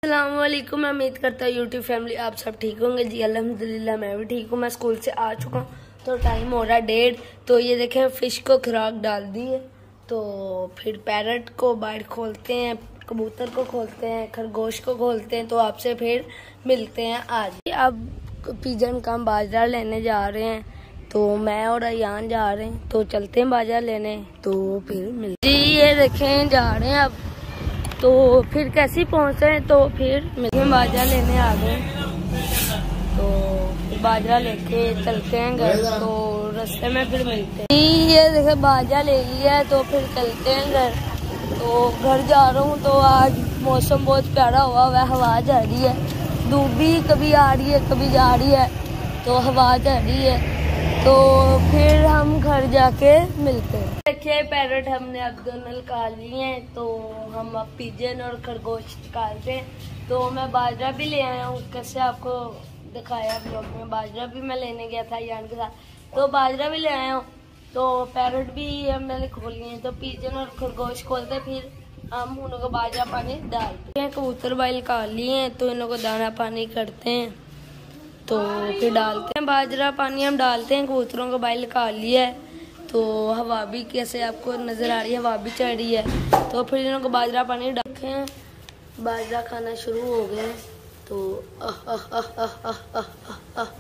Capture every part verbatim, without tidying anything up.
अस्सलामुअलैकुम। मैं उम्मीद करता हूँ यूट्यूब फैमिली आप सब ठीक होंगे। जी अल्हम्दुलिल्लाह मैं भी ठीक हूँ। मैं स्कूल से आ चुका हूँ तो टाइम हो रहा है डेढ़। तो ये देखें फिश को खुराक डाल दी है। तो फिर पैरट को बाहर खोलते हैं, कबूतर को खोलते हैं, खरगोश को खोलते हैं। तो आपसे फिर मिलते हैं आज। अब पिजन का बाजरा लेने जा रहे हैं तो मैं और अयान जा रहे हैं। तो चलते हैं बाजार लेने तो फिर मिलते। जी ये देखें जा रहे हैं अब। तो फिर कैसे पहुंचे तो फिर मिलते बाजरा लेने आ गए। तो बाजरा लेके चलते हैं घर। तो रास्ते में फिर मिलते हैं। ये देखे बाजरा ले लिया है तो फिर चलते हैं घर। तो घर जा रहा हूँ तो आज मौसम बहुत प्यारा हुआ हुआ है, हवा जा रही है। धूप भी कभी आ रही है कभी जा रही है तो हवा जा रही है। तो फिर हम घर जाके मिलते हैं। देखिए पैरट हमने अब दोनों निकाल लिए हैं। तो हम अब पिजन और खरगोश निकालते हैं। तो मैं बाजरा भी ले आया हूँ, कैसे आपको दिखाया ब्लॉग में। बाजरा भी मैं लेने गया था यान के साथ तो बाजरा भी ले आया हूँ। तो पैरट भी मैंने खोल लिए हैं। तो पिजन और खरगोश खोलते फिर हम उन को बाजरा पानी डालते हैं। कबूतर भाई निकाल लिए हैं तो इन को दाना पानी करते हैं। तो फिर डालते हैं बाजरा पानी हम डालते हैं। कबूतरों का बाइल निकाल लिया है। तो हवा भी कैसे आपको नज़र आ रही है, हवा भी चढ़ रही है। तो फिर इनको बाजरा पानी डालते हैं। बाजरा खाना शुरू हो गए। तो आह आह आह आह आह आह आह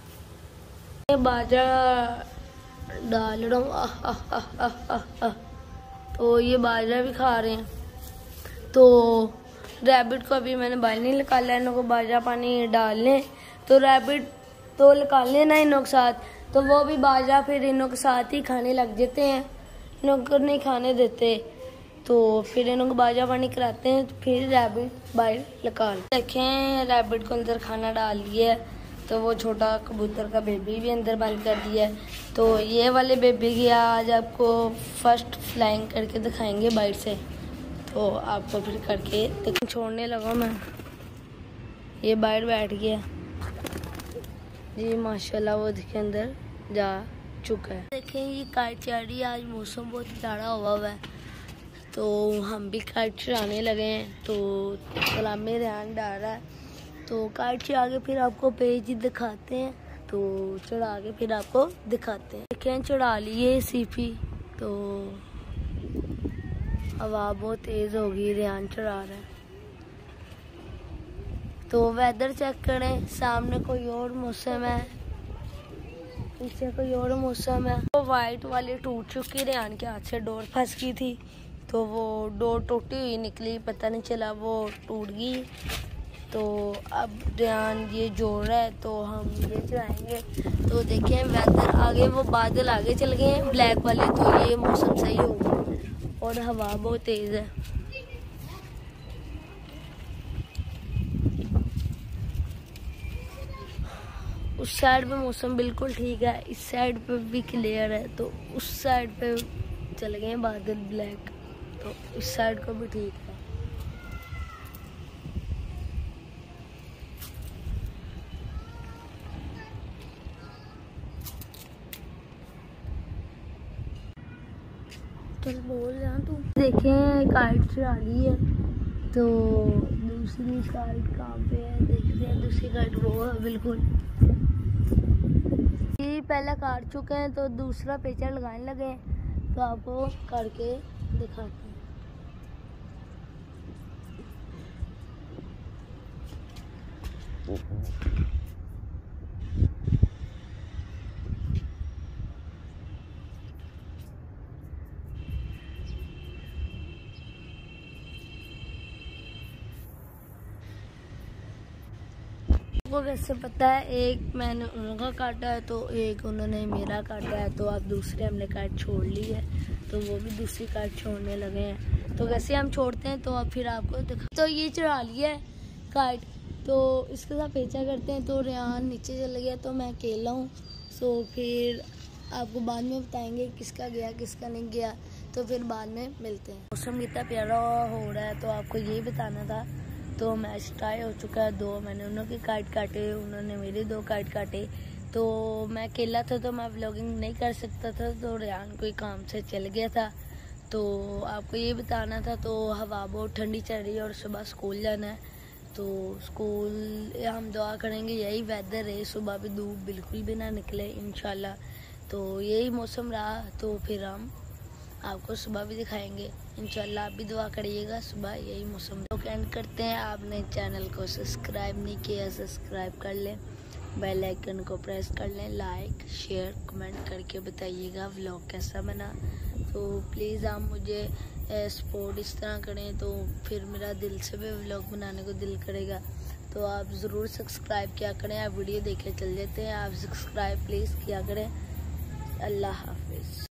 बाजरा डाल रहा हूँ। आह आह आह आह आह। तो ये बाजरा भी खा रहे हैं। तो रैबिट को अभी मैंने बाइल नहीं निकाला है, इनको बाजरा पानी डालने। तो रैबिट तो निकालने ना इनों के साथ तो वो भी बाजरा फिर इनों के साथ ही खाने लग जाते हैं, इनों को नहीं खाने देते। तो फिर इनों को बाजरा पानी कराते हैं तो फिर रैबिट बाहर निकाल। देखें रैबिट को अंदर खाना डाल दिया है। तो वो छोटा कबूतर का बेबी भी अंदर बंद कर दिया है। तो ये वाले बेबी की आज आपको फर्स्ट फ्लाइंग करके दिखाएंगे बाइट से। तो आपको फिर करके देखें छोड़ने लगा मैं। ये बाहर बैठ गया जी माशाल्लाह, वो देखे अंदर जा चुका है। देखें ये काइट चढ़ी, आज मौसम बहुत प्यारा हुआ हुआ है तो हम भी काइट चढ़ाने लगे हैं। तो सलामी रेहान डाल रहा है। तो काइट चढ़ा के फिर आपको पेज दिखाते हैं। तो चढ़ा के फिर आपको दिखाते हैं। देखें चढ़ा लिए सीपी। तो हवा बहुत तेज होगी, रेहान चढ़ा रहा है। तो वेदर चेक करें, सामने कोई और मौसम है, पीछे कोई और मौसम है। तो वाइट वाली टूट चुकी, रेहान के हाथ से डोर फंस गई थी। तो वो डोर टूटी हुई निकली, पता नहीं चला वो टूट गई। तो अब रेहान ये जोड़ रहा है तो हम ये चलाएंगे। तो देखें वेदर आगे वो बादल आगे चल गए हैं ब्लैक वाले। तो ये मौसम सही होगा और हवा बहुत तेज है। उस साइड पे मौसम बिल्कुल ठीक है, इस साइड पे भी क्लियर है। तो उस साइड पे चले गए बादल ब्लैक, तो इस साइड को भी ठीक है। चल बोल रहा तू। देखें काइट चढ़ा ली है। तो दूसरी काइट कहाँ पे है देखते हैं। दूसरी काइट वो है बिल्कुल पहले काट चुके हैं तो दूसरा पेचा लगाने लगे हैं। तो आपको करके दिखाते हैं। को वैसे पता है एक मैंने उनका काटा है तो एक उन्होंने मेरा काटा है। तो अब दूसरे हमने काट छोड़ ली है तो वो भी दूसरी काट छोड़ने लगे हैं। तो वैसे हम छोड़ते हैं तो अब फिर आपको दिखा। तो ये चढ़ा लिया है काट। तो इसके साथ पेचा करते हैं। तो रेहान नीचे चल गया तो मैं अकेला हूँ। सो फिर आपको बाद में बताएंगे किसका गया किसका नहीं गया। तो फिर बाद में मिलते हैं। मौसम कितना प्यारा हो रहा है तो आपको यही बताना था। तो मैच टाई हो चुका है, दो मैंने उन्हों के काट काटे, उन्होंने मेरे दो काट काटे। तो मैं अकेला था तो मैं व्लॉगिंग नहीं कर सकता था। तो रेहान कोई काम से चल गया था तो आपको ये बताना था। तो हवा बहुत ठंडी चल रही है और सुबह स्कूल जाना है। तो स्कूल हम दुआ करेंगे यही वेदर रहे, सुबह भी धूप बिल्कुल भी ना निकले इंशाल्लाह। तो यही मौसम रहा तो फिर हम आपको सुबह भी दिखाएंगे इंशाल्लाह। आप भी दुआ करिएगा, सुबह यही मौसम। तो एंड करते हैं। आपने चैनल को सब्सक्राइब नहीं किया, सब्सक्राइब कर लें, बेल आइकन को प्रेस कर लें, लाइक शेयर कमेंट करके बताइएगा व्लॉग कैसा बना। तो प्लीज़ आप मुझे सपोर्ट इस तरह करें तो फिर मेरा दिल से भी व्लॉग बनाने को दिल करेगा। तो आप ज़रूर सब्सक्राइब किया करें, आप वीडियो देखे चल जाते हैं, आप सब्सक्राइब प्लीज़ किया करें। अल्लाह हाफिज़।